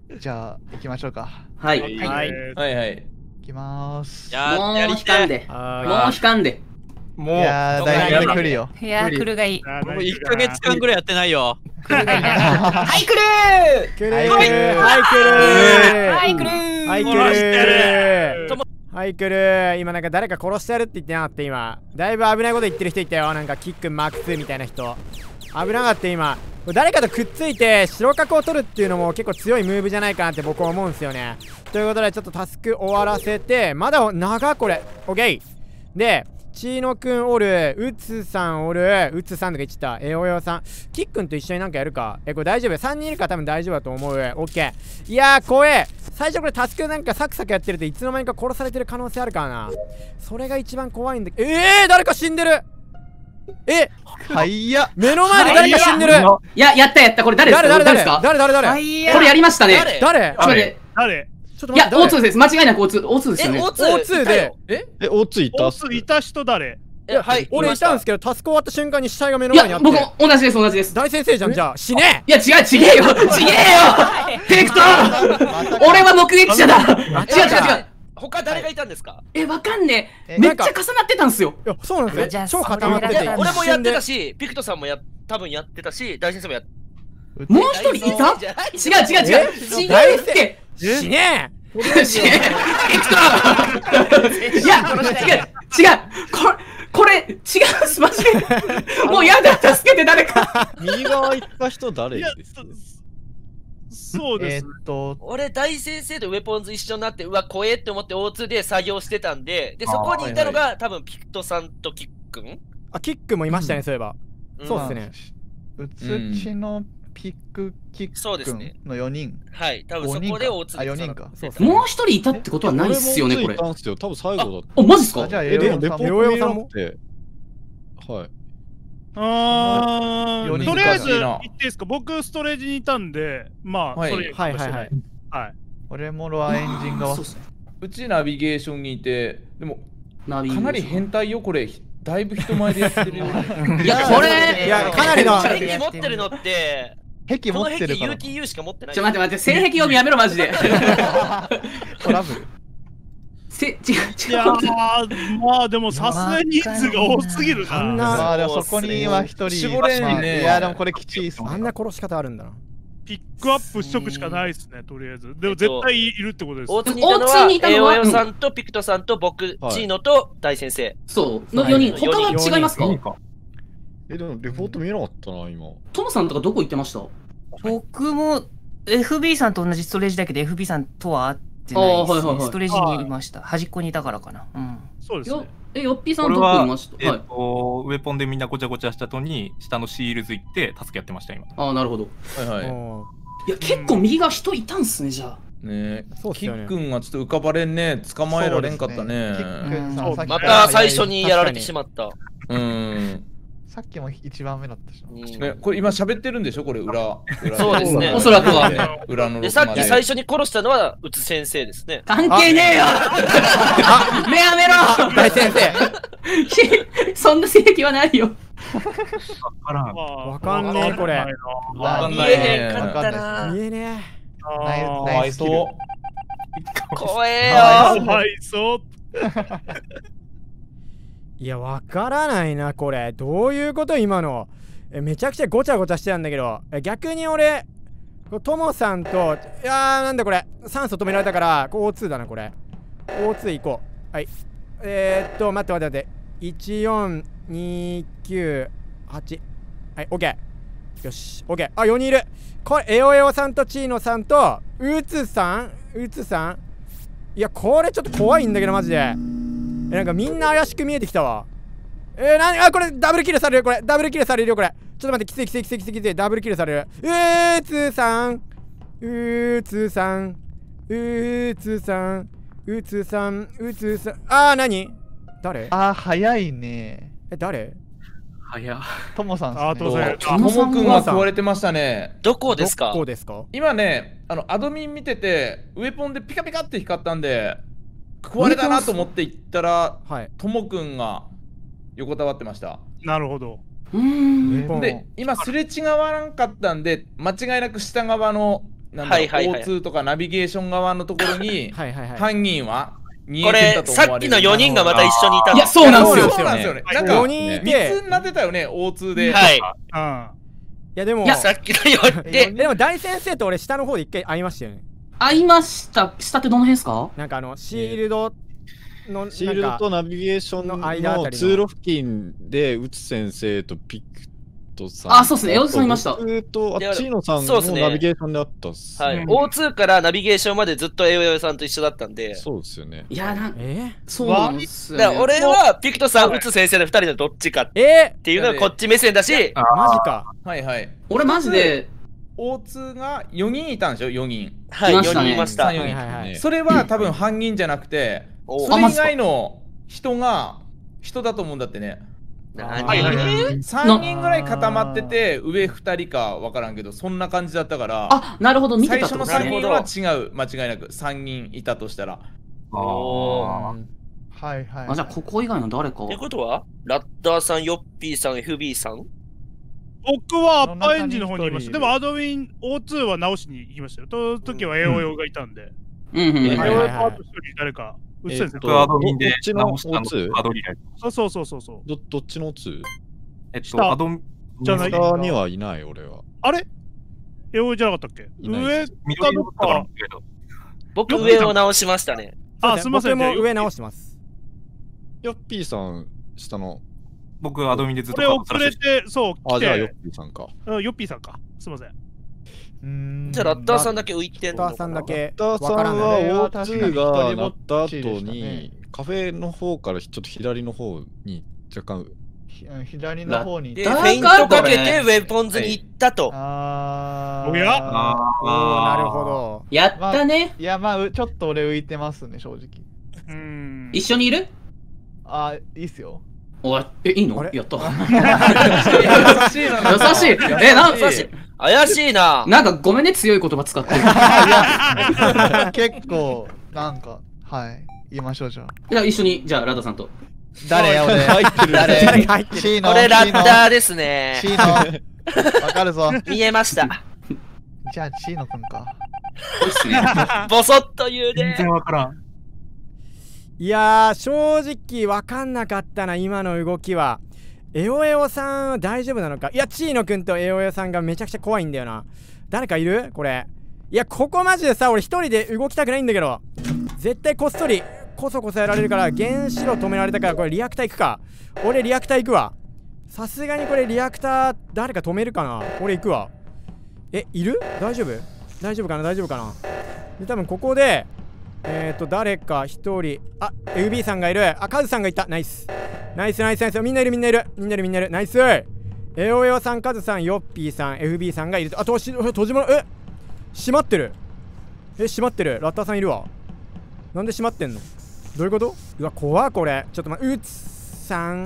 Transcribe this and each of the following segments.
じゃあ行きましょうか。 はい。 はいはい。 行きまーす。 もう引かんで。もう引かんで。 いやー、だいぶ来るよ。 いやー、来るがいい。 もうもう1ヶ月間ぐらいやってないよ。 来るがいいな。 はい来る来るはいはい来るはい、来るはい来殺してるるはい来る今なんか誰か殺してやるって言ってなかった今。だいぶ危ないこと言ってる人いたよ。なんかキックマーク2みたいな人。危なかった今。誰かとくっついて白角を取るっていうのも結構強いムーブじゃないかなって僕は思うんですよね。ということでちょっとタスク終わらせて、まだ長これ。オッケーで、チーノくんおる、ウツさんおる、ウツさんとか言っちゃった。およさん。キックんと一緒になんかやるか。これ大丈夫 ?3 人いるから多分大丈夫だと思う。オッケー。いやー、怖え。最初これタスクなんかサクサクやってるといつの間にか殺されてる可能性あるからな。それが一番怖いんだけど。誰か死んでるはいや。 目の前で誰か死んでる。 やったこれ誰ですか？ 誰これやりましたね。 誰ちょっと待って。 誰？ ちょっと待って。 いや、O2 です。間違いなく O2 ですよね。 O2 で。 O2 いた？ O2 いた人誰？ はい。 俺いたんですけど、タスク終わった瞬間に死体が目の前にあって。 僕同じです。 大先生じゃん、じゃあ死ね。 いや、違えよペクトー俺は目撃者だ。違う。 他誰がいたんですか？ わかんねえ。めっちゃ重なってたんすよ。 いや、そうなんですよ。超固まってて。 俺もやってたし、ピクトさんも多分やってたし、大先生もやってもう一人いた？違う大先生死ねえピクトーいや、違うこれ違うすマジでもうやだ助けて誰か右側行った人誰ですか？ そうです。 俺、大先生とウェポンズ一緒になって、うわ、怖えって思って O2 で作業してたんで、そこにいたのが多分ピクトさんとキックン。 キックもいましたね、そういえば。そうっすね。 うつちのピックキックの4人。 はい、多分そこで O2 で。 4人か。 もう一人いたってことはないっすよね、これ。 多分最後だった。 マジっすか？ じゃあ、 レポートさんもはい。 とりあえず言っていいですか？僕ストレージにいたんで、まあそれはい。 俺もロアエンジン側。 うちナビゲーションにいて、でもかなり変態よこれ。だいぶ人前でやってるよ。 いやこれかなりの壁持ってるのって。 壁持ってるから。 UTU しか持ってない。 待って性癖読みやめろマジで。 トラブル。 違う。 いやまあでもさすがに人数が多すぎるな。 まあでもそこには一人絞れんね。 いやでもこれきちいっすね。 あんな殺し方あるんだな。 ピックアップしとくしかないっすね、とりあえず。でも絶対いるってことです。 O2 にいたのは、エオさんとピクトさんと僕、チーノと大先生。 そうの4人。他は違いますか？ でもレポート見えなかったな今。 トムさんとかどこ行ってました？ 僕も FB さんと同じストレージだけど FB さんとは会ってないですね。ストレージにいました。端っこにいたからかな。 そうですね。 よっぴーさんどこいました？ ウェポンでみんなごちゃごちゃした後に下のシールズ行って助けやってました今。 なるほど。いや結構右側人いたんすねじゃあ。 ねえ、キックンがちょっと浮かばれんね、捕まえられんかったね。 また最初にやられてしまった。 さっきも一番目だったし。 これ今喋ってるんでしょこれ裏。 そうですね。 おそらくは。 裏の。 でさっき最初に殺したのはうつ先生ですね。 関係ねえよ。目やめろ。 大先生。 そんな性癖はないよ。 わかんねえこれ。 見えへんかったな。 見えねえ。かわいそう。 怖えよ。 かわいそう。 いや、わからないな、これ。どういうこと今の。めちゃくちゃごちゃごちゃしてたんだけど、逆に俺、トモさんと、なんだこれ、酸素止められたから、O2 だな、これ。O2 行こう。はい。待って。14298。はい、OK。よし、OK。4人いる。これ、エオさんとチーノさんと、ウツさん。いや、これちょっと怖いんだけど、マジで。なんかみんな怪しく見えてきたわ。これダブルキルされるよ、これ。ダブルキルされるよ、これ。ちょっと待って、きつい。ダブルキルされる。うつさん。何誰？ 早いね。 誰？ トモさん。 トモくんが食われてましたね。 どこですか？ 今ね、アドミン見てて、ウェポンでピカピカって光ったんで、食われたなと思って行ったら、ともくんが横たわってました。 なるほど。 で、今すれ違わなかったんで、間違いなく下側のなんだろう、O2 とかナビゲーション側のところに犯人はこれさっきの4人がまた一緒にいた。 いやそうなんですよ。 そうなんですよね。なんか 4人いて密になってたよね O2 で。 はい。 いやでもさっきの4人でも大先生と俺下の方で一回会いましたよね。 会いました。下ってどの辺ですか？ なんかシールドのシールドとナビゲーションの通路付近でうつ先生とピクトさん。 あ、そうですね。エオさんいました。 とチーノさんのナビゲーションであったっす。 はい。O2 からナビゲーションまでずっとエオさんと一緒だったんで。 そうですよね。 いやそうなんですよ。 だから俺はピクトさん、うつ先生の2人のどっちかっていうのがこっち目線だし。 マジか。 はいはい。 俺マジで。 O2 が4人いたんでしょ ?4 人。 はい、4人いました。 それは多分犯人じゃなくて、それ以外の人だと思うんだってね。3人ぐらい固まってて、上2人か分からんけど、そんな感じだったから、 あ、なるほど、見てた最初の3人は違う、間違いなく3人いたとしたら。 はいはい。 じゃあここ以外の誰か。 ってことはラッターさん、ヨッピーさん、FB さん。 僕はアッパーエンジンの方にいました。でもアドウィン O2 は直しに行きましたよ。その時はエオエオがいたんで。エオエオとあと一人誰か。 アドウィンで直したのアドリライ。 そう。どっちの O2？ アドじゃない。 下にはいない俺は。 あれ？エオエじゃなかったっけ？上かどっか。 僕上を直しましたね。 あ、すみません。 僕も上直してます。 ヨッピーさん下の。 僕アドミンでずっと遅れて、そうあ、じゃあヨッピーさんか。 ヨッピーさんか。すみません。 じゃあラッターさんだけ浮いてんのかな。 ラッターさんだけ。 ラッターさんは O2 が鳴った後にカフェの方からちょっと左の方に若干左の方にフェイントかけてウェポンズに行ったと。 おや？ なるほど。 やったね。 いやまあちょっと俺浮いてますね正直。 一緒にいる？ あ、いいっすよ。 いいの？やった。 優しいな。 優しい。 怪しいな。 なんかごめんね、強い言葉使って。 結構なんかはい言いましょうじゃあ。 じゃあ一緒にじゃあラダさんと。 誰や俺。誰？チーノ。 俺ラッターですね。 チーノ。わかるぞ。 見えました。 じゃあチーノくんか。 ボソッと言うね。 全然わからん。 いやー正直分かんなかったな今の動きは。エオエオさんは大丈夫なのか。いやチーノくんとエオエオさんがめちゃくちゃ怖いんだよな。誰かいるこれ。いやここマジでさ俺一人で動きたくないんだけど絶対こっそりこそこそやられるから原子炉止められたからこれリアクター行くか。俺リアクター行くわ。さすがにこれリアクター誰か止めるかな。俺行くわ。いる？大丈夫？大丈夫かなで多分ここで誰か一人、FB さんがいる。カズさんがいた。ナイス。みんないる。ナイス。エオエオさん、カズさん、ヨッピーさん、FB さんがいる。閉じ物、閉まってる。閉まってる。ラッターさんいるわ。なんで閉まってんの？どういうこと？うわ、怖っこれ。ちょっと待って、うつさん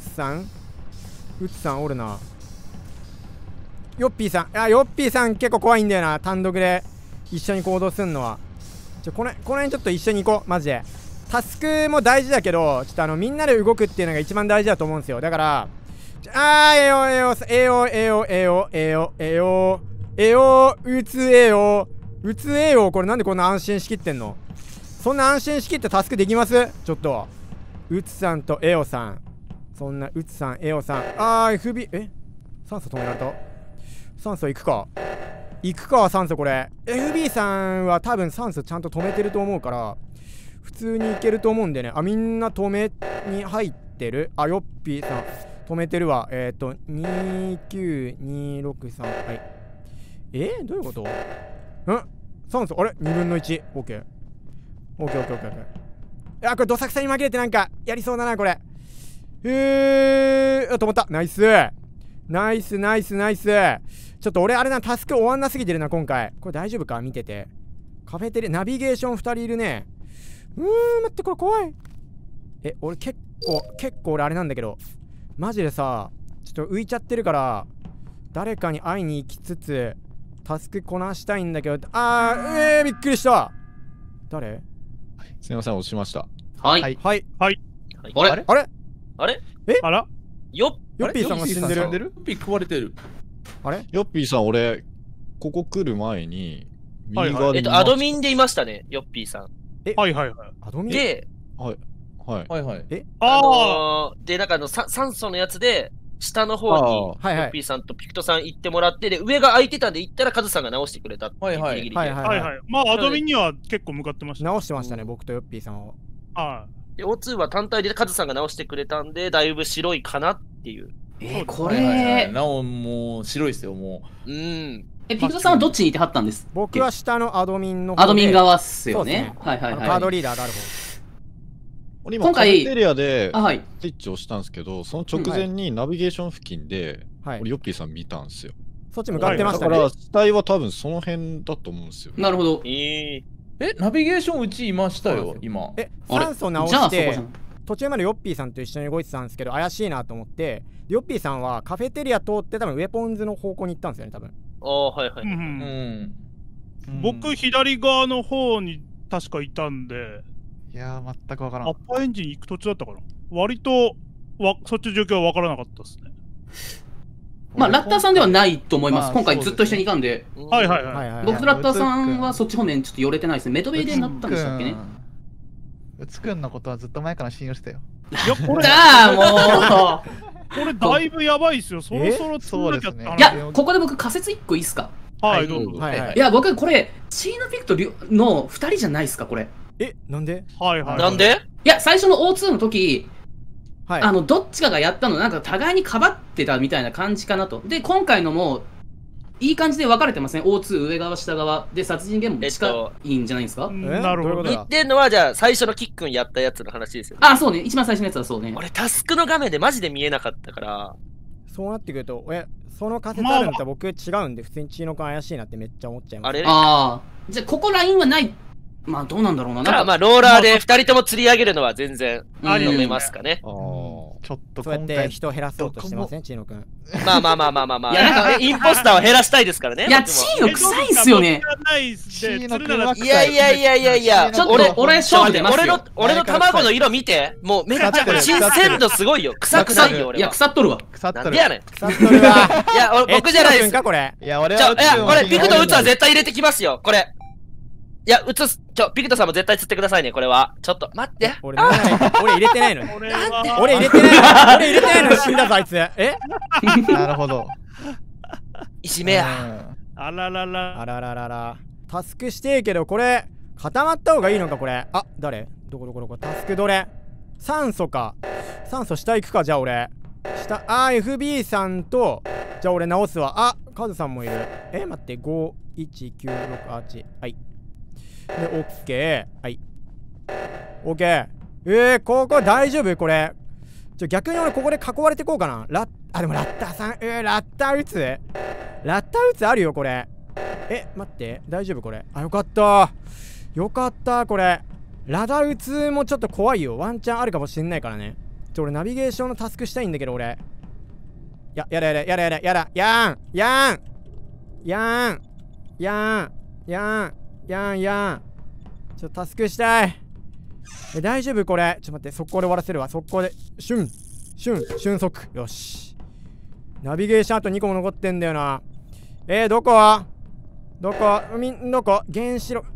おるな。ヨッピーさん。ヨッピーさん結構怖いんだよな。単独で一緒に行動すんのは。この辺ちょっと一緒に行こうマジで。タスクも大事だけどちょっとみんなで動くっていうのが一番大事だと思うんですよ。だからエオうつえよこれなんでこんな安心しきってんの。そんな安心しきってタスクできます？ちょっとうつさんとエオさん、そんなうつさんエオさんFB 酸素止められた。酸素行くか酸素。これ FB さんは多分酸素ちゃんと止めてると思うから普通にいけると思うんでね。みんな止めに入ってる。ヨッピーさん止めてるわ。29263。はいどういうこと？酸素あれ2分の1。オッケー。これどさくさに紛れてなんかやりそうだなこれ。止まった。ナイス。ちょっと俺あれなタスク終わんなすぎてるな今回。これ大丈夫か見てて。カフェテレナビゲーション2人いるね。待ってこれ怖い。俺結構俺あれなんだけどマジでさちょっと浮いちゃってるから誰かに会いに行きつつタスクこなしたいんだけど。びっくりした。誰？ すみません押しました。 はい。 あれ？ あら？ ヨッピーさんが死んでる。 ヨッピー食われてる。 ヨッピーさん俺ここ来る前にアドミンでいましたね、ヨッピーさん。 はいはいはい。 アドミンで、 はいはい。 で、なんか酸素のやつで、下の方に、ヨッピーさんとピクトさん行ってもらって、で、上が空いてたんで行ったらカズさんが直してくれたっていう。 はいはい。まあ、アドミンには結構向かってました。 直してましたね、僕とヨッピーさんを。 はい。 で、O2 は単体でカズさんが直してくれたんで、だいぶ白いかなっていう。 これ、 なお、もう白いですよ、もう。 ピクトさんはどっちにいてはったんです僕は下のアドミンの方で。アドミン側っすよね。はいはいはい。 カードリーダーがある方。 俺今カフェテリアでスイッチを押したんですけど、その直前にナビゲーション付近で、俺ヨッピーさん見たんですよ。 そっち向かってましたね。 だから死体は多分その辺だと思うんですよ。 なるほど。 ナビゲーションうちいましたよ、今。 酸素直して、途中までヨッピーさんと一緒に動いてたんですけど、怪しいなと思って、ヨッピーさんはカフェテリア通って多分ウェポンズの方向に行ったんですよね、多分。 はいはい。 僕、左側の方に確かいたんで。 いやー、全くわからん。 アッパーエンジン行く途中だったかな。割とそっちの状況はわからなかったですね。 まあ、ラッターさんではないと思います。今回ずっと一緒にいたんで。 はいはいはい。 僕とラッターさんはそっち方面ちょっと寄れてないですね。メドウェイでなったんでしたっけね。 うつくんのことはずっと前から信用してたよ。 いや、これもうこれだいぶやばいっすよ。そろそろそうですね。 いや、ここで僕仮説1個いいっすか？ はい、どうぞ。 いや、僕これ、チーノピクトの2人じゃないっすか、これ。 なんで？ はいはい。 なんで？ いや、最初の O2 の時、どっちかがやったの、なんか互いにかばってたみたいな感じかなと。で、今回のも、いい感じで分かれてますね。O2 上側、下側。で、殺人現場も近いんじゃないですか？ なるほど。 言ってんのは、じゃあ、最初のキックンやったやつの話ですよね。 あ、そうね。一番最初のやつはそうね。 俺、タスクの画面でマジで見えなかったから。 そうなってくると、その仮説あるんだったら僕違うんで、普通にチーノ君怪しいなってめっちゃ思っちゃいます。 じゃあ、ここラインはない。まあ、どうなんだろうな。 まあ、ローラーで2人とも釣り上げるのは全然飲めますかね。 ちょっとそうやって人を減らそうとしてません、チーノ君。 まあ。いや、なんかインポスターを減らしたいですからね。 いや、チーノ臭いっすよね。 いや、 ちょっと俺勝負出ますよ。 俺の卵の色見て。もうめっちゃ新鮮度すごいよ。臭いよ、俺は。 いや、腐っとるわ。 なんでやねん。 腐っとるわ。 いや、僕じゃないです。 いや、俺は。 これ、ピクト打つは絶対入れてきますよ、これ。いや、ピクトさんも絶対釣ってくださいね、これは。ちょっと、待って。 俺入れてないの。俺入れてないの。死んだぞ、あいつ。なるほど。 いじめや。 あらら。 タスクしてえけど、これ、固まった方がいいのか、これ。あ、誰？どこ、タスクどれ？酸素か。酸素下行くか、じゃあ俺。FB さんと、じゃあ俺直すわ。カズさんもいる。待って、5、1、9、6、8。はい。で、オッケー。はい。オッケー。ここ大丈夫これ。逆に俺ここで囲われてこうかな。でもラッターさん、ラッター打つあるよ、これ。待って。大丈夫これ。よかった。これ。ラダ打つもちょっと怖いよ。ワンチャンあるかもしんないからね。俺ナビゲーションのタスクしたいんだけど、俺。やだ。ちょっとタスクしたい。大丈夫これ。ちょっと待って、速攻で終わらせるわ。速攻で。瞬速。よし。ナビゲーションあと2個も残ってんだよな。どこ原子炉。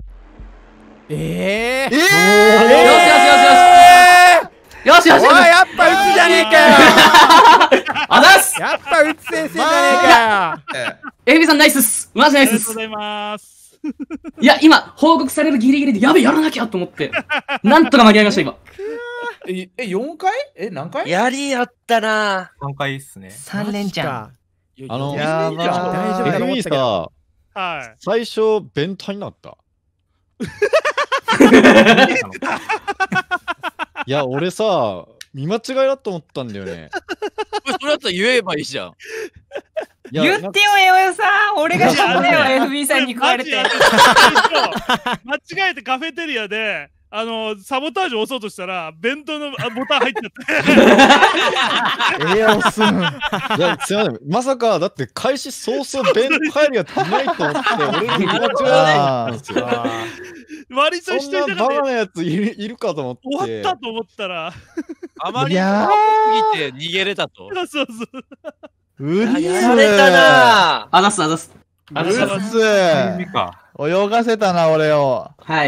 よしやっぱ打つじゃねえかよ。やっぱ打つ先生じゃねえかよ。 エビさんナイスっす。マジナイスっす。 ありがとうございます。 いや、今、報告されるギリギリで、やらなきゃと思って。なんとか間に合いました、今。 4回？何回？ やったな。 3回っすね。 3連チャン。 大丈夫さ、最初、弁体になった。いや、俺さ、見間違いだと思ったんだよね。 それだったら言えばいいじゃん。 言ってよ、さん。俺が知ったよ、FB さんに食われて。 間違えてカフェテリアで、サボタージュ押そうとしたら、弁当のボタン入っちゃった。 押すん。いや、すいません。まさか、だって開始早々弁入るやついないと思って、俺に見間違いなんですよ。 割と一人そんなバカなやついるかと思って。 終わったと思ったら。 あまりにもすぎて逃げれたと。 そう。 やられたな。 あざす。 うっす。 泳がせたな、俺を。 はい。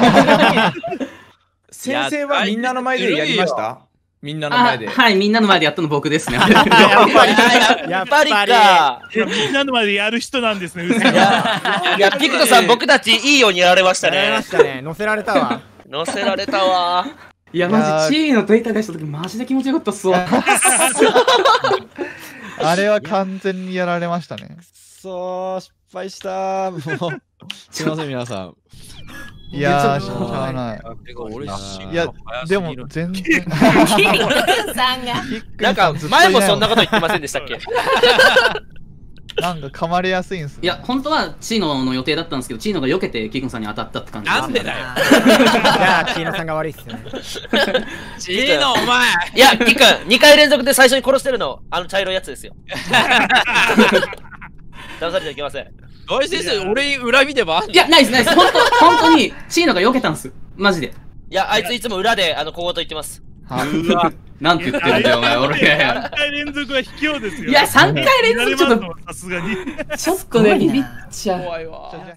先生はみんなの前でやりました？みんなの前で。 はい、みんなの前でやったの僕ですね。 やっぱりか。 みんなの前でやる人なんですね。 いや、ピクトさん、僕たちいいようにやられましたね。 やられましたね。乗せられたわ。 乗せられたわ。 いや、マジ、チーのデータ出した時、マジで気持ちよかったっすわ。 あれは完全にやられましたね。 失敗した。もう、すみません、皆さん。 いやー、しょうがない。いや、でも全然。キックさんが。なんか、前もそんなこと言ってませんでしたっけ？ なんか噛まれやすいんすね。 いや、本当はチーノの予定だったんですけど、チーノが避けてキー君さんに当たったって感じ。 なんでだよ。 いや、チーノさんが悪いっすよね。 チーノ、お前。 いや、キッ君、2回連続で最初に殺してるの、茶色いやつですよ。騙されちゃいけません。 大井先生、俺に恨みでもあんの？ いや、ないです、ないです。本当に、チーノが避けたんです。マジで。 いや、あいついつも裏で、小言言ってます。 なんて言ってるんだよ、お前、俺。 3回連続は卑怯ですよ。 いや、3回連続ちょっと、 さすがに。 ちょっとね、ビビっちゃう。 怖いわ。